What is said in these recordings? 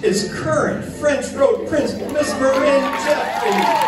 is current French Road Principal, Miss Marin Jeffrey.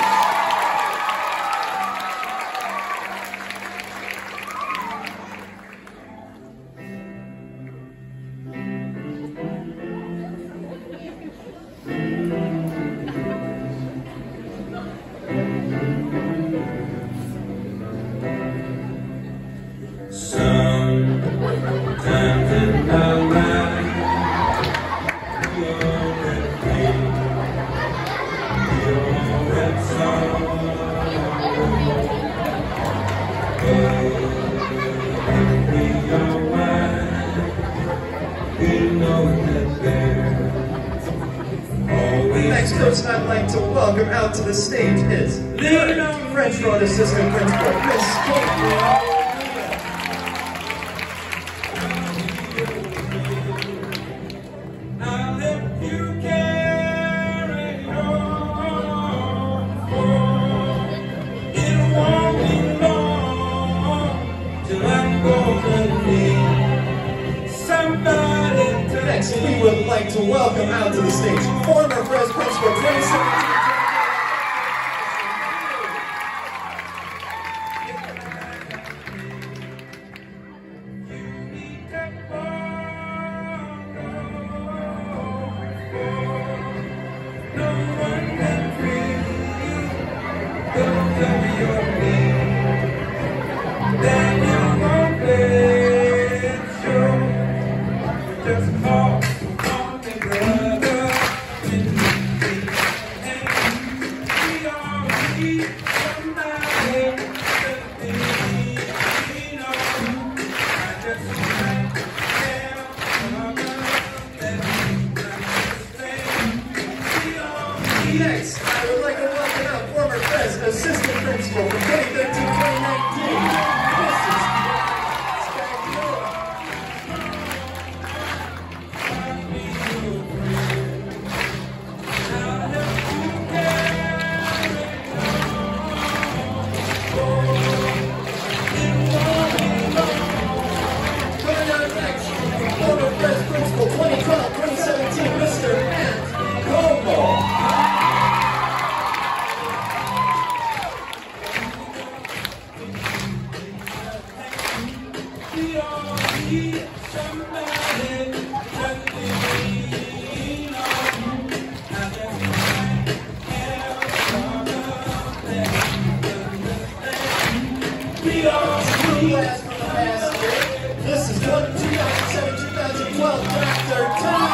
Sometimes in our life, we all have pain, we all have sorrow. But we are wise, we know that there always. Next person I'd like to welcome out to the stage is French Road Assistant Principal, Miss Kate. Next, we would like to welcome out to the stage former FRES Principal 2017. Next, I would like to welcome out former FRES Assistant Principal from 2013-2019. Coming out next, former FRES Principal 2012-2017, Mr. Matt Como. This is 2007-2012 Dr. Tom.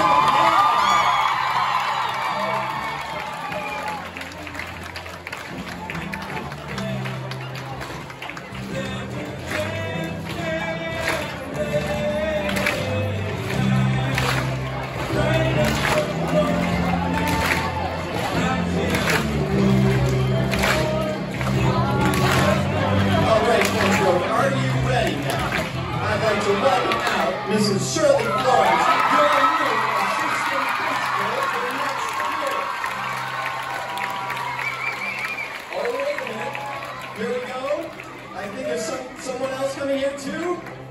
Are you ready now? I'd like to welcome out Mrs. Shirley Florence, your new assistant principal for next year. Oh, wait a minute. Here we go. I think there's someone else coming here too.